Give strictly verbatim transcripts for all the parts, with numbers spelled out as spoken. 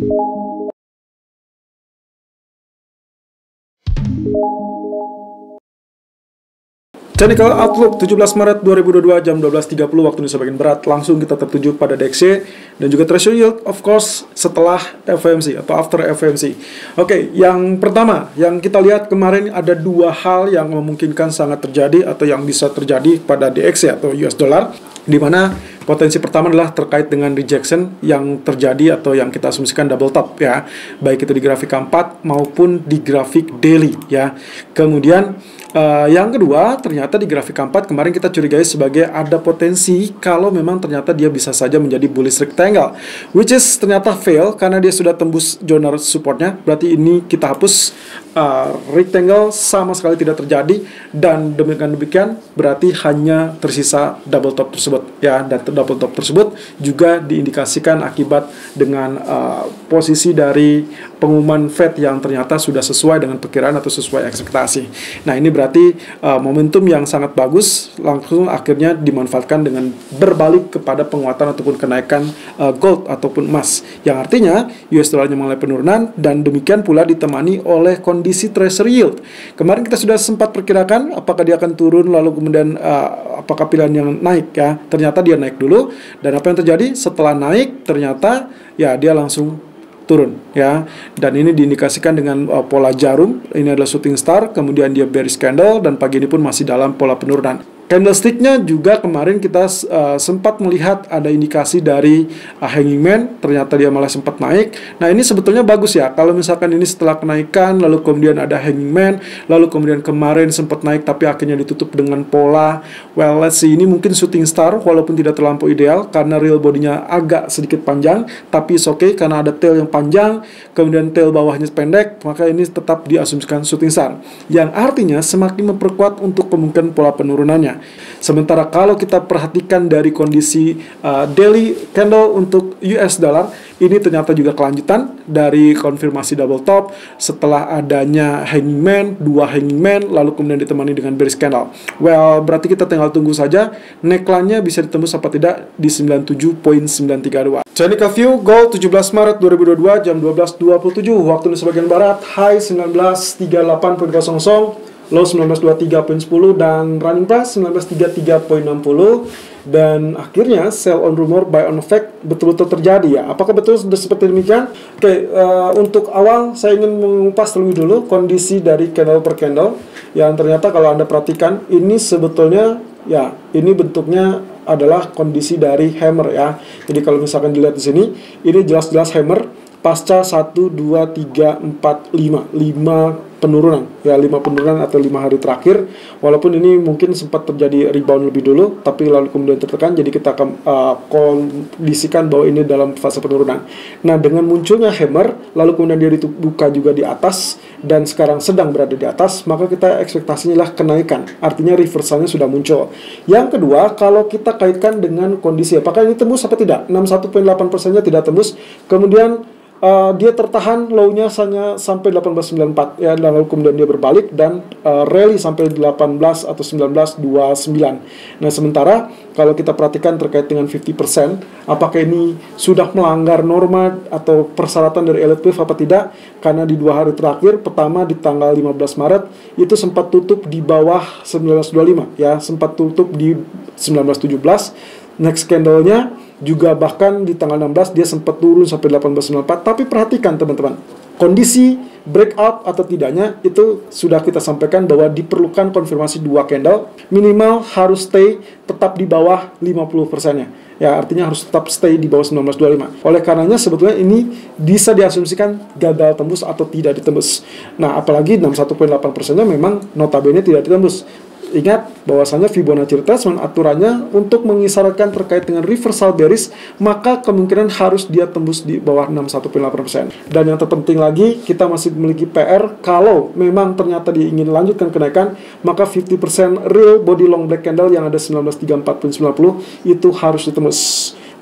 Technical Outlook tujuh belas Maret dua ribu dua puluh dua jam dua belas tiga puluh waktu Indonesia bagian Barat. Langsung kita tertuju pada D X Y dan juga Treasury Yield, of course, setelah F O M C atau after F O M C. Oke, yang pertama yang kita lihat kemarin ada dua hal yang memungkinkan sangat terjadi atau yang bisa terjadi pada D X Y atau U S dollar, di mana potensi pertama adalah terkait dengan rejection yang terjadi atau yang kita asumsikan double top ya, baik itu di grafik K empat maupun di grafik daily ya. Kemudian Uh, yang kedua, ternyata di grafik K empat kemarin kita curigai sebagai ada potensi kalau memang ternyata dia bisa saja menjadi bullish rectangle, which is ternyata fail karena dia sudah tembus zona supportnya. Berarti ini kita hapus, uh, rectangle sama sekali tidak terjadi, dan demikian demikian berarti hanya tersisa double top tersebut ya, dan double top tersebut juga diindikasikan akibat dengan uh, posisi dari pengumuman Fed yang ternyata sudah sesuai dengan perkiraan atau sesuai ekspektasi. Nah, ini berarti Berarti uh, momentum yang sangat bagus langsung akhirnya dimanfaatkan dengan berbalik kepada penguatan ataupun kenaikan uh, gold ataupun emas, yang artinya U S dollarnya mengalami penurunan, dan demikian pula ditemani oleh kondisi Treasury Yield. Kemarin kita sudah sempat perkirakan apakah dia akan turun lalu kemudian uh, apakah pilihan yang naik ya. Ternyata dia naik dulu, dan apa yang terjadi setelah naik ternyata ya dia langsung turun ya, dan ini diindikasikan dengan uh, pola jarum. Ini adalah shooting star, kemudian dia bearish candle, dan pagi ini pun masih dalam pola penurunan. Candlesticknya juga kemarin kita uh, sempat melihat ada indikasi dari uh, hanging man, ternyata dia malah sempat naik. Nah, ini sebetulnya bagus ya, kalau misalkan ini setelah kenaikan lalu kemudian ada hanging man, lalu kemudian kemarin sempat naik tapi akhirnya ditutup dengan pola, well, let's see, ini mungkin shooting star walaupun tidak terlampau ideal karena real bodinya agak sedikit panjang, tapi it's okay karena ada tail yang panjang, kemudian tail bawahnya pendek, maka ini tetap diasumsikan shooting star, yang artinya semakin memperkuat untuk kemungkinan pola penurunannya. Sementara kalau kita perhatikan dari kondisi uh, daily candle untuk U S dollar, ini ternyata juga kelanjutan dari konfirmasi double top setelah adanya hanging man, dua hanging man, lalu kemudian ditemani dengan bearish candle. Well, berarti kita tinggal tunggu saja neckline-nya bisa ditembus apa tidak di sembilan puluh tujuh koma sembilan tiga dua. Technical view gold tujuh belas Maret dua ribu dua puluh dua jam dua belas dua puluh tujuh waktu Indonesia bagian Barat, high sembilan belas tiga puluh delapan koma nol nol, low sembilan belas dua puluh tiga koma sepuluh, dan running price sembilan belas tiga puluh tiga koma enam nol. Dan akhirnya sell on rumor, buy on fact betul-betul terjadi ya. Apakah betul sudah seperti demikian? Oke, okay, uh, untuk awal saya ingin mengupas terlebih dulu kondisi dari candle per candle, yang ternyata kalau Anda perhatikan ini sebetulnya ya, ini bentuknya adalah kondisi dari hammer ya. Jadi kalau misalkan dilihat di sini, ini jelas-jelas hammer pasca satu, dua, tiga, empat, lima lima penurunan ya, lima penurunan atau lima hari terakhir. Walaupun ini mungkin sempat terjadi rebound lebih dulu, tapi lalu kemudian tertekan, jadi kita akan uh, kondisikan bahwa ini dalam fase penurunan. Nah, dengan munculnya hammer, lalu kemudian dia dibuka juga di atas dan sekarang sedang berada di atas, maka kita ekspektasinya lah kenaikan, artinya reversalnya sudah muncul. Yang kedua, kalau kita kaitkan dengan kondisi apakah ini tembus apa tidak, enam puluh satu koma delapan persen-nya tidak tembus, kemudian Uh, dia tertahan low-nya hanya sampai delapan belas sembilan puluh empat ya, lalu kemudian dia berbalik dan uh, rally sampai delapan belas atau sembilan belas dua puluh sembilan. Nah, sementara kalau kita perhatikan terkait dengan lima puluh persen, apakah ini sudah melanggar norma atau persyaratan dari elite wave apa tidak? Karena di dua hari terakhir, pertama di tanggal lima belas Maret itu sempat tutup di bawah sembilan belas dua puluh lima ya, sempat tutup di sembilan belas tujuh belas. Next candle-nya juga bahkan di tanggal enam belas dia sempat turun sampai delapan belas sembilan puluh empat. Tapi perhatikan teman-teman, kondisi breakout atau tidaknya itu sudah kita sampaikan bahwa diperlukan konfirmasi dua candle, minimal harus stay tetap di bawah lima puluh persen-nya. Ya, artinya harus tetap stay di bawah sembilan belas dua puluh lima. Oleh karenanya sebetulnya ini bisa diasumsikan gagal tembus atau tidak ditembus. Nah, apalagi enam puluh satu koma delapan persen-nya memang notabene tidak ditembus. Ingat bahwasanya Fibonacci retracement aturannya untuk mengisyaratkan terkait dengan reversal bearish, maka kemungkinan harus dia tembus di bawah enam puluh satu koma delapan persen. Dan yang terpenting lagi, kita masih memiliki P R. Kalau memang ternyata dia ingin lanjutkan kenaikan, maka lima puluh persen real body long black candle yang ada sembilan belas tiga puluh empat koma sembilan nol itu harus ditembus.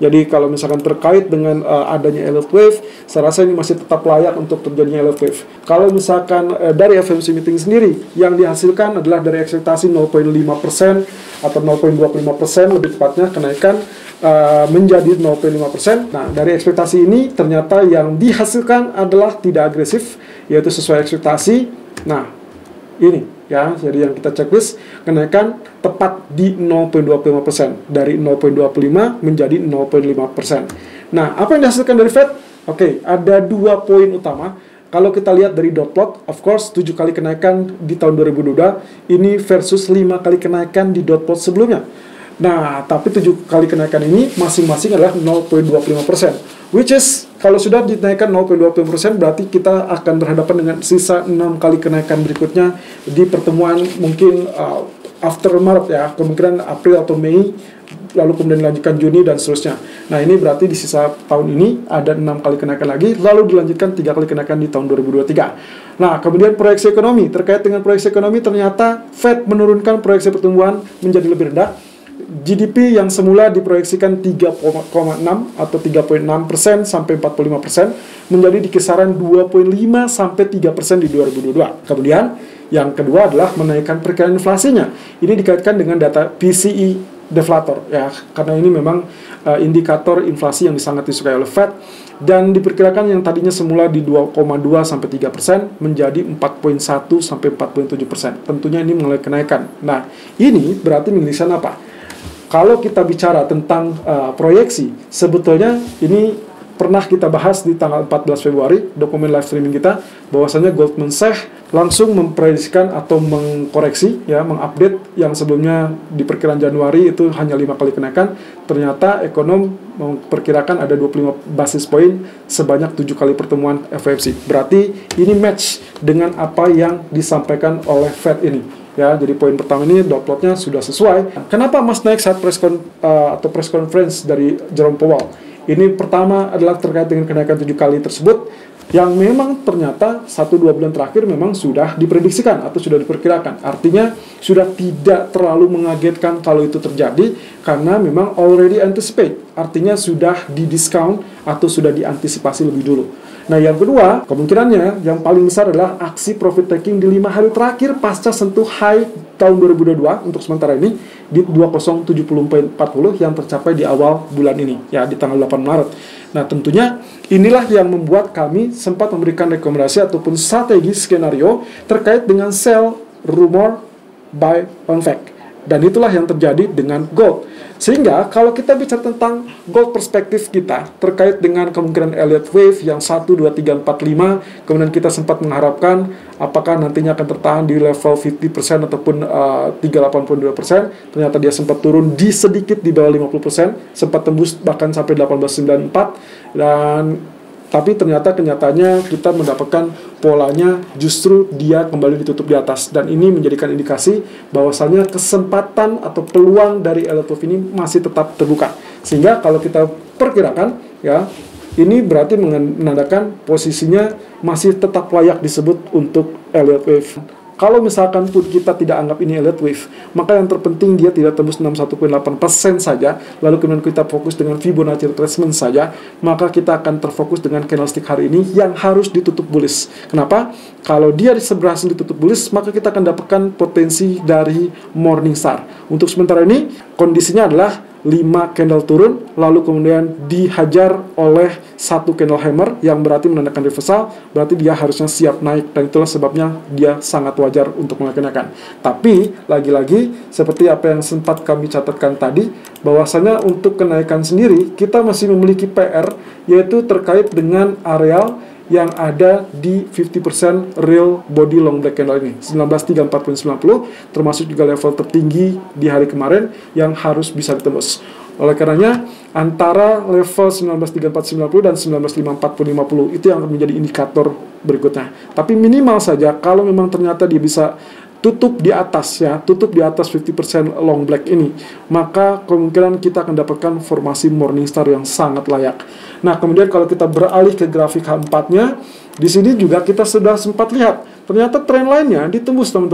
Jadi kalau misalkan terkait dengan uh, adanya elliott wave, saya rasa ini masih tetap layak untuk terjadinya elliott wave. Kalau misalkan uh, dari F O M C meeting sendiri, yang dihasilkan adalah dari ekspektasi nol koma lima persen atau nol koma dua puluh lima persen lebih tepatnya kenaikan uh, menjadi nol koma lima persen. Nah, dari ekspektasi ini ternyata yang dihasilkan adalah tidak agresif, yaitu sesuai ekspektasi. Nah, ini ya, jadi yang kita checklist kenaikan tepat di nol koma dua puluh lima persen, dari nol koma dua puluh lima menjadi nol koma lima persen. Nah, apa yang dihasilkan dari Fed? Oke, okay, ada dua poin utama. Kalau kita lihat dari dot plot, of course tujuh kali kenaikan di tahun dua ribu dua puluh dua ini versus lima kali kenaikan di dot plot sebelumnya. Nah, tapi tujuh kali kenaikan ini masing-masing adalah nol koma dua puluh lima persen. Which is, kalau sudah dinaikkan nol koma dua puluh persen, berarti kita akan berhadapan dengan sisa enam kali kenaikan berikutnya di pertemuan mungkin uh, after Maret ya, kemungkinan April atau Mei, lalu kemudian dilanjutkan Juni dan seterusnya. Nah, ini berarti di sisa tahun ini ada enam kali kenaikan lagi, lalu dilanjutkan tiga kali kenaikan di tahun dua ribu dua puluh tiga. Nah, kemudian proyeksi ekonomi. Terkait dengan proyeksi ekonomi, ternyata Fed menurunkan proyeksi pertumbuhan menjadi lebih rendah. G D P yang semula diproyeksikan tiga koma enam atau tiga koma enam persen sampai empat puluh lima persen menjadi di kisaran dua koma lima sampai tiga persen di dua ribu dua puluh dua. Kemudian yang kedua adalah menaikkan perkiraan inflasinya. Ini dikaitkan dengan data P C E deflator ya, karena ini memang uh, indikator inflasi yang sangat disukai oleh Fed, dan diperkirakan yang tadinya semula di dua koma dua sampai tiga persen menjadi empat koma satu sampai empat koma tujuh persen. Tentunya ini mengalami kenaikan. Nah, ini berarti mengisahkan apa? Kalau kita bicara tentang uh, proyeksi, sebetulnya ini pernah kita bahas di tanggal empat belas Februari, dokumen live streaming kita, bahwasanya Goldman Sachs langsung memprediksikan atau mengkoreksi, ya, mengupdate yang sebelumnya di perkiraan Januari itu hanya lima kali kenaikan. Ternyata ekonom memperkirakan ada dua puluh lima basis poin sebanyak tujuh kali pertemuan F O M C. Berarti ini match dengan apa yang disampaikan oleh Fed ini. Ya, jadi poin pertama ini dot plotnya sudah sesuai. Kenapa Mas naik saat press con, uh, atau press conference dari Jerome Powell? Ini pertama adalah terkait dengan kenaikan tujuh kali tersebut, yang memang ternyata satu dua bulan terakhir memang sudah diprediksikan atau sudah diperkirakan. Artinya sudah tidak terlalu mengagetkan kalau itu terjadi, karena memang already anticipate. Artinya sudah didiskon atau sudah diantisipasi lebih dulu. Nah, yang kedua, kemungkinannya yang paling besar adalah aksi profit taking di lima hari terakhir pasca sentuh high tahun dua ribu dua puluh dua untuk sementara ini di dua nol tujuh nol empat nol yang tercapai di awal bulan ini, ya, di tanggal delapan Maret. Nah, tentunya inilah yang membuat kami sempat memberikan rekomendasi ataupun strategi skenario terkait dengan sell, rumor, buy on fact. Dan itulah yang terjadi dengan gold. Sehingga kalau kita bicara tentang gold perspektif kita terkait dengan kemungkinan Elliott Wave yang satu, dua, tiga, empat, lima, kemudian kita sempat mengharapkan apakah nantinya akan tertahan di level lima puluh persen ataupun uh, tiga puluh delapan puluh dua persen. Ternyata dia sempat turun di sedikit di bawah lima puluh persen, sempat tembus bahkan sampai delapan belas sembilan puluh empat, dan tapi ternyata kenyataannya kita mendapatkan polanya justru dia kembali ditutup di atas, dan ini menjadikan indikasi bahwasannya kesempatan atau peluang dari Elliott Wave ini masih tetap terbuka. Sehingga kalau kita perkirakan, ya, ini berarti menandakan posisinya masih tetap layak disebut untuk Elliott Wave. Kalau misalkan pun kita tidak anggap ini Elliott Wave, maka yang terpenting dia tidak tembus enam puluh satu koma delapan persen saja, lalu kemudian kita fokus dengan Fibonacci retracement saja, maka kita akan terfokus dengan candlestick hari ini yang harus ditutup bullish. Kenapa? Kalau dia berhasil ditutup bullish, maka kita akan dapatkan potensi dari Morningstar. Untuk sementara ini, kondisinya adalah lima candle turun, lalu kemudian dihajar oleh satu candle hammer yang berarti menandakan reversal, berarti dia harusnya siap naik, dan itulah sebabnya dia sangat wajar untuk mengenaikan. Tapi lagi-lagi seperti apa yang sempat kami catatkan tadi, bahwasanya untuk kenaikan sendiri kita masih memiliki P R, yaitu terkait dengan areal yang ada di lima puluh persen real body long black candle ini, sembilan belas tiga empat sembilan nol, termasuk juga level tertinggi di hari kemarin yang harus bisa ditembus. Oleh karenanya, antara level sembilan belas tiga empat sembilan nol dan sembilan belas lima empat lima nol itu yang akan menjadi indikator berikutnya. Tapi minimal saja kalau memang ternyata dia bisa tutup di atas, ya, tutup di atas lima puluh persen long black ini, maka kemungkinan kita akan dapatkan formasi Morningstar yang sangat layak. Nah, kemudian kalau kita beralih ke grafik H empat-nya, di sini juga kita sudah sempat lihat, ternyata tren lainnya ditembus, teman-teman.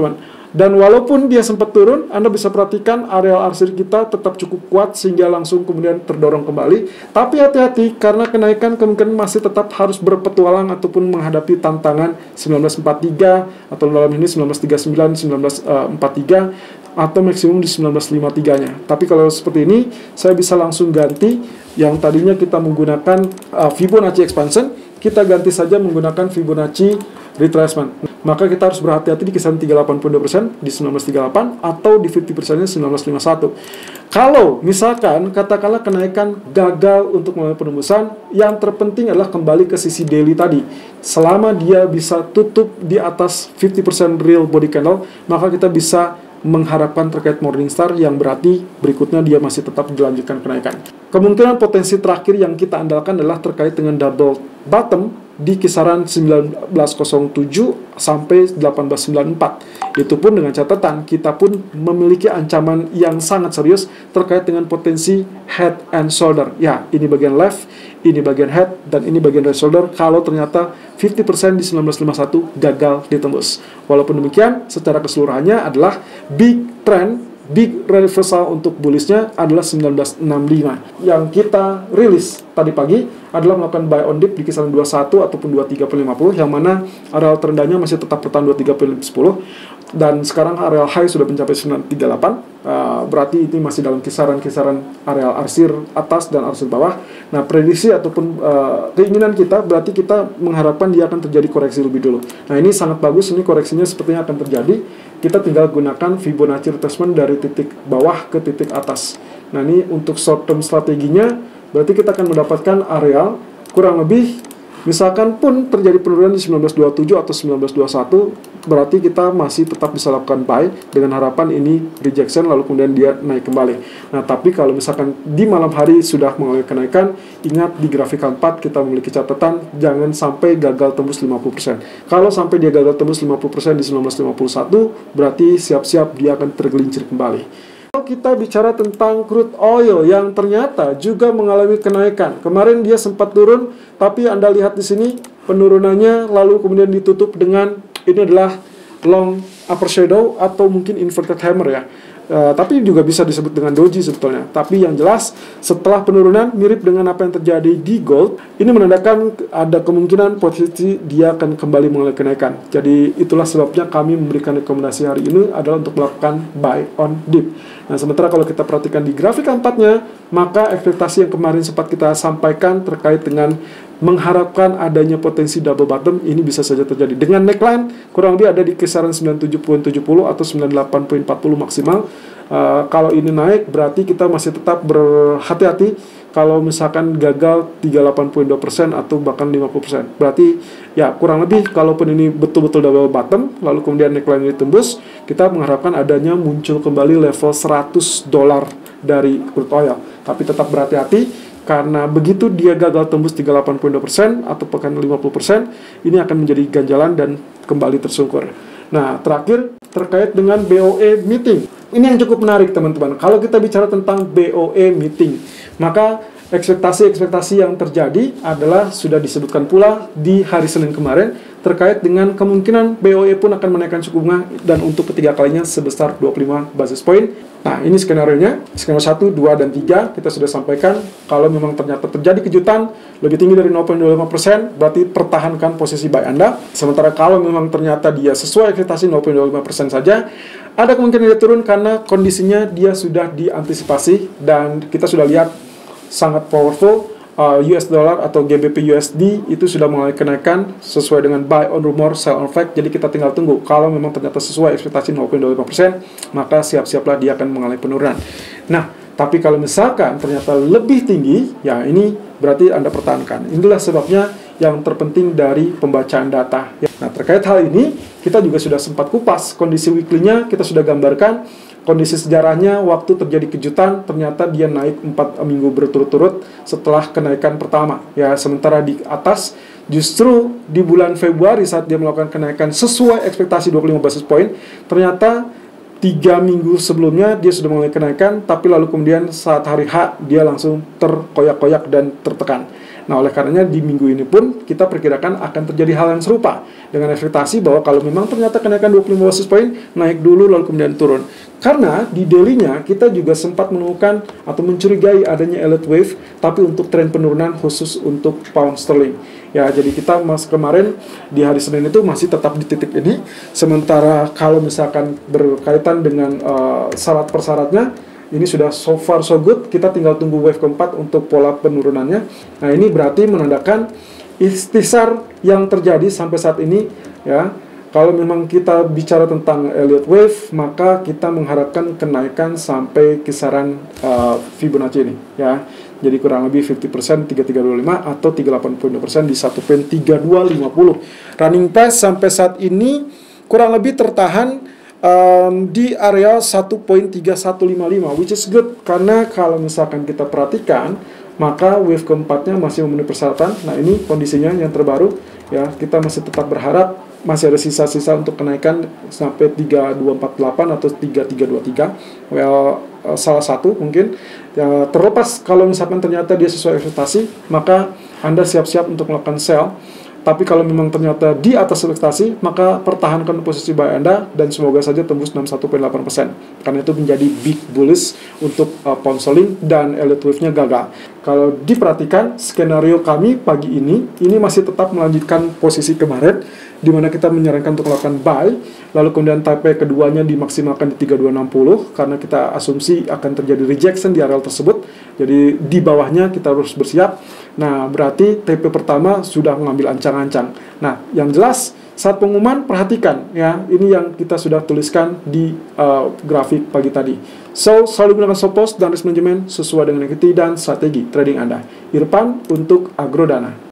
Dan walaupun dia sempat turun, Anda bisa perhatikan areal arsir kita tetap cukup kuat sehingga langsung kemudian terdorong kembali. Tapi hati-hati karena kenaikan kemungkinan masih tetap harus berpetualang ataupun menghadapi tantangan sembilan belas empat puluh tiga atau dalam ini sembilan belas tiga puluh sembilan, sembilan belas empat puluh tiga atau maksimum di sembilan belas lima puluh tiga-nya. Tapi kalau seperti ini, saya bisa langsung ganti yang tadinya kita menggunakan uh, Fibonacci expansion, kita ganti saja menggunakan Fibonacci retracement. Maka kita harus berhati-hati di kisaran tiga puluh delapan koma dua persen di sembilan belas tiga puluh delapan atau di lima puluh persen-nya sembilan belas lima puluh satu. Kalau misalkan katakanlah kenaikan gagal untuk melalui penembusan, yang terpenting adalah kembali ke sisi daily tadi. Selama dia bisa tutup di atas lima puluh persen real body candle, maka kita bisa mengharapkan terkait Morningstar yang berarti berikutnya dia masih tetap dilanjutkan kenaikan. Kemungkinan potensi terakhir yang kita andalkan adalah terkait dengan double bottom di kisaran sembilan belas nol tujuh sampai delapan belas sembilan puluh empat. Itu pun dengan catatan kita pun memiliki ancaman yang sangat serius terkait dengan potensi head and shoulder. Ya, ini bagian left, ini bagian head, dan ini bagian right shoulder kalau ternyata lima puluh persen di sembilan belas lima puluh satu gagal ditembus. Walaupun demikian, secara keseluruhannya adalah big trend, big reversal untuk bullishnya adalah sembilan belas enam puluh lima. Yang kita rilis tadi pagi adalah melakukan buy on dip di kisaran dua puluh satu ataupun dua puluh tiga lima puluh, yang mana areal terendahnya masih tetap bertahan dua puluh tiga sepuluh. Dan sekarang areal high sudah mencapai sembilan tiga delapan, uh, berarti ini masih dalam kisaran-kisaran areal arsir atas dan arsir bawah. Nah, prediksi ataupun uh, keinginan kita berarti kita mengharapkan dia akan terjadi koreksi lebih dulu. Nah, ini sangat bagus, ini koreksinya sepertinya akan terjadi. Kita tinggal gunakan Fibonacci retracement dari titik bawah ke titik atas. Nah, ini untuk short term strateginya, berarti kita akan mendapatkan areal kurang lebih, misalkan pun terjadi penurunan di sembilan belas dua puluh tujuh atau sembilan belas dua puluh satu, berarti kita masih tetap bisa lakukan buy dengan harapan ini rejection lalu kemudian dia naik kembali. Nah, tapi kalau misalkan di malam hari sudah mengalami kenaikan, ingat di grafikal empat kita memiliki catatan jangan sampai gagal tembus lima puluh persen. Kalau sampai dia gagal tembus lima puluh persen di sembilan belas lima puluh satu, berarti siap-siap dia akan tergelincir kembali. Kalau kita bicara tentang crude oil yang ternyata juga mengalami kenaikan. Kemarin dia sempat turun, tapi Anda lihat di sini penurunannya lalu kemudian ditutup dengan ini adalah long upper shadow atau mungkin inverted hammer ya. Uh, tapi juga bisa disebut dengan doji sebetulnya. Tapi yang jelas setelah penurunan mirip dengan apa yang terjadi di gold, ini menandakan ada kemungkinan posisi dia akan kembali mengalami kenaikan. Jadi itulah sebabnya kami memberikan rekomendasi hari ini adalah untuk melakukan buy on dip. Nah, sementara kalau kita perhatikan di grafik empatnya, maka ekspektasi yang kemarin sempat kita sampaikan terkait dengan mengharapkan adanya potensi double bottom, ini bisa saja terjadi. Dengan neckline kurang lebih ada di kisaran sembilan puluh tujuh koma tujuh nol atau sembilan puluh delapan koma empat nol maksimal. Uh, kalau ini naik, berarti kita masih tetap berhati-hati kalau misalkan gagal tiga puluh delapan koma dua persen atau bahkan lima puluh persen. Berarti ya kurang lebih kalaupun ini betul-betul double bottom, lalu kemudian neckline ini tembus, kita mengharapkan adanya muncul kembali level seratus dolar dari crude oil. Tapi tetap berhati-hati karena begitu dia gagal tembus tiga puluh delapan koma dua persen atau bahkan lima puluh persen, ini akan menjadi ganjalan dan kembali tersungkur. Nah, terakhir terkait dengan B O E meeting. Ini yang cukup menarik teman-teman. Kalau kita bicara tentang B O E meeting, maka ekspektasi-ekspektasi yang terjadi adalah sudah disebutkan pula di hari Senin kemarin terkait dengan kemungkinan B O E pun akan menaikkan suku bunga dan untuk ketiga kalinya sebesar dua puluh lima basis point. Nah, ini skenario-nya. Skenario satu, dua, dan tiga kita sudah sampaikan. Kalau memang ternyata terjadi kejutan lebih tinggi dari nol koma dua lima persen, berarti pertahankan posisi buy Anda. Sementara kalau memang ternyata dia sesuai ekspektasi nol koma dua lima persen saja, ada kemungkinan dia turun karena kondisinya dia sudah diantisipasi dan kita sudah lihat sangat powerful. uh, U S dollar atau G B P U S D itu sudah mengalami kenaikan sesuai dengan buy on rumor, sell on fact. Jadi kita tinggal tunggu. Kalau memang ternyata sesuai ekspektasi nol koma dua lima persen, maka siap-siaplah dia akan mengalami penurunan. Nah, tapi kalau misalkan ternyata lebih tinggi, ya ini berarti Anda pertahankan. Inilah sebabnya yang terpenting dari pembacaan data. Nah, terkait hal ini, kita juga sudah sempat kupas kondisi weekly-nya, kita sudah gambarkan kondisi sejarahnya waktu terjadi kejutan, ternyata dia naik empat minggu berturut-turut setelah kenaikan pertama. Ya, sementara di atas, justru di bulan Februari saat dia melakukan kenaikan sesuai ekspektasi dua puluh lima basis point, ternyata tiga minggu sebelumnya dia sudah mulai kenaikan, tapi lalu kemudian saat hari H dia langsung terkoyak-koyak dan tertekan. Nah, oleh karenanya di minggu ini pun kita perkirakan akan terjadi hal yang serupa dengan ekspektasi bahwa kalau memang ternyata kenaikan dua puluh lima basis point, naik dulu lalu kemudian turun. Karena di daily-nya kita juga sempat menemukan atau mencurigai adanya elliott wave, tapi untuk tren penurunan khusus untuk pound sterling. Ya, jadi kita mas kemarin di hari Senin itu masih tetap di titik ini. Sementara kalau misalkan berkaitan dengan uh, syarat persyaratnya, ini sudah so far so good. Kita tinggal tunggu wave keempat untuk pola penurunannya. Nah, ini berarti menandakan istisar yang terjadi sampai saat ini, ya. Kalau memang kita bicara tentang elliott wave, maka kita mengharapkan kenaikan sampai kisaran uh, Fibonacci ini, ya. Jadi kurang lebih lima puluh persen tiga tiga dua lima atau tiga delapan dua persen di satu pen tiga dua lima nol. Running price sampai saat ini kurang lebih tertahan um, di area satu koma tiga satu lima lima, which is good, karena kalau misalkan kita perhatikan, maka wave keempatnya masih memenuhi persyaratan. Nah, ini kondisinya yang terbaru, ya. Kita masih tetap berharap masih ada sisa-sisa untuk kenaikan sampai tiga dua empat delapan atau tiga tiga dua tiga. Well, uh, salah satu mungkin, ya, terlepas kalau misalkan ternyata dia sesuai ekspektasi, maka Anda siap-siap untuk melakukan sell. Tapi kalau memang ternyata di atas ekspektasi, maka pertahankan posisi buy Anda dan semoga saja tembus enam puluh satu koma delapan persen. Karena itu menjadi big bullish untuk uh, pound sterling dan elliott wave-nya gagal. Kalau diperhatikan skenario kami pagi ini, ini masih tetap melanjutkan posisi kemarin, di mana kita menyarankan untuk melakukan buy, lalu kemudian T P keduanya dimaksimalkan di tiga dua enam nol, karena kita asumsi akan terjadi rejection di area tersebut. Jadi di bawahnya kita harus bersiap. Nah, berarti T P pertama sudah mengambil ancang-ancang. Nah, yang jelas saat pengumuman perhatikan, ya, ini yang kita sudah tuliskan di uh, grafik pagi tadi. So, selalu gunakan stop loss dan risk management sesuai dengan equity dan strategi trading Anda. Irfan untuk Agrodana.